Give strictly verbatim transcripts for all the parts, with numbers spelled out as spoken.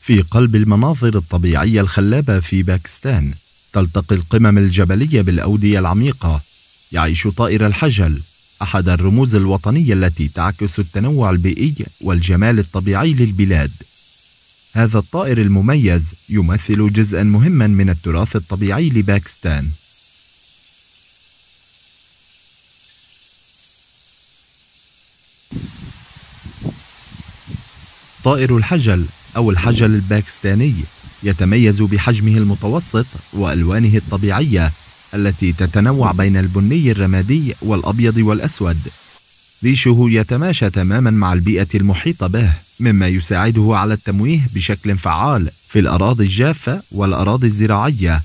في قلب المناظر الطبيعية الخلابة في باكستان، تلتقي القمم الجبلية بالأودية العميقة. يعيش طائر الحجل، أحد الرموز الوطنية التي تعكس التنوع البيئي والجمال الطبيعي للبلاد. هذا الطائر المميز يمثل جزءا مهما من التراث الطبيعي لباكستان. طائر الحجل أو الحجل الباكستاني يتميز بحجمه المتوسط وألوانه الطبيعية التي تتنوع بين البني الرمادي والأبيض والأسود. ريشه يتماشى تماما مع البيئة المحيطة به، مما يساعده على التمويه بشكل فعال في الأراضي الجافة والأراضي الزراعية.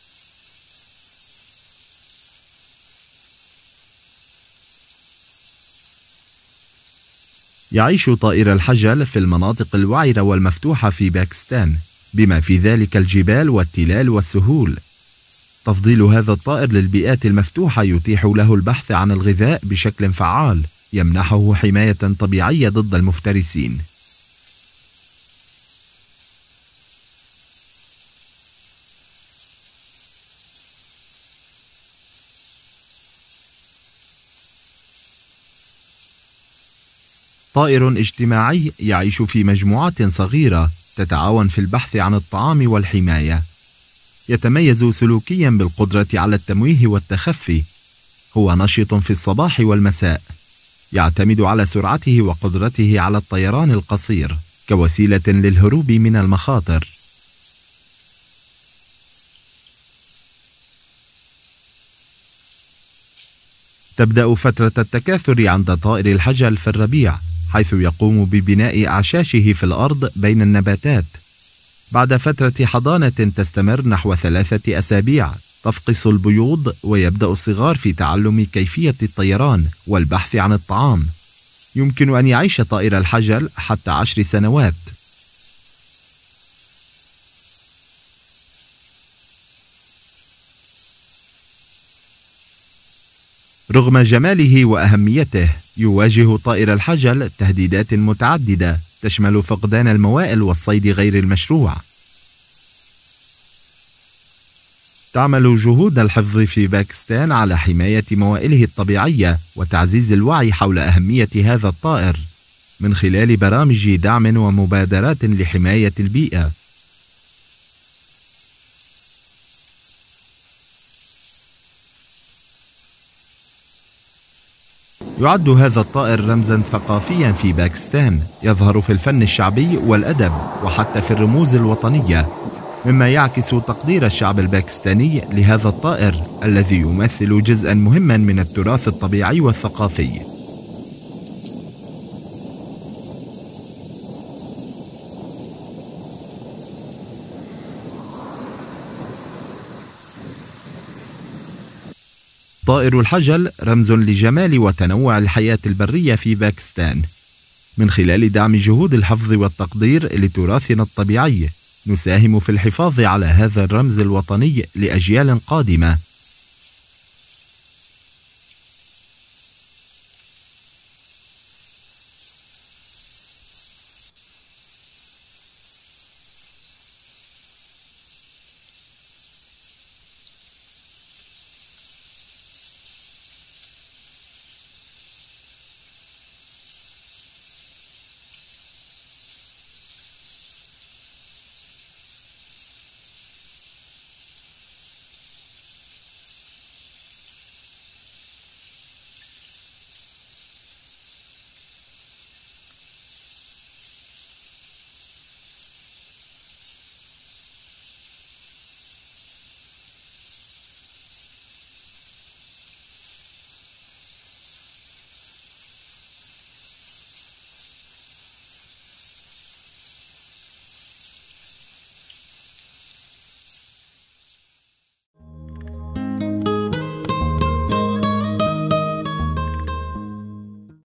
يعيش طائر الحجل في المناطق الوعرة والمفتوحة في باكستان، بما في ذلك الجبال والتلال والسهول. تفضيل هذا الطائر للبيئات المفتوحة يتيح له البحث عن الغذاء بشكل فعال، يمنحه حماية طبيعية ضد المفترسين. طائر اجتماعي يعيش في مجموعات صغيرة تتعاون في البحث عن الطعام والحماية. يتميز سلوكيا بالقدرة على التمويه والتخفي. هو نشط في الصباح والمساء. يعتمد على سرعته وقدرته على الطيران القصير كوسيلة للهروب من المخاطر. تبدأ فترة التكاثر عند طائر الحجل في الربيع، حيث يقوم ببناء أعشاشه في الأرض بين النباتات. بعد فترة حضانة تستمر نحو ثلاثة أسابيع، تفقس البيوض ويبدأ الصغار في تعلم كيفية الطيران والبحث عن الطعام. يمكن أن يعيش طائر الحجل حتى عشر سنوات. رغم جماله وأهميته، يواجه طائر الحجل تهديدات متعددة تشمل فقدان الموائل والصيد غير المشروع. تعمل جهود الحفظ في باكستان على حماية موائله الطبيعية وتعزيز الوعي حول أهمية هذا الطائر من خلال برامج دعم ومبادرات لحماية البيئة. يعد هذا الطائر رمزا ثقافيا في باكستان، يظهر في الفن الشعبي والأدب وحتى في الرموز الوطنية، مما يعكس تقدير الشعب الباكستاني لهذا الطائر الذي يمثل جزءا مهما من التراث الطبيعي والثقافي. طائر الحجل رمز لجمال وتنوع الحياة البرية في باكستان. من خلال دعم جهود الحفظ والتقدير لتراثنا الطبيعي، نساهم في الحفاظ على هذا الرمز الوطني لأجيال قادمة.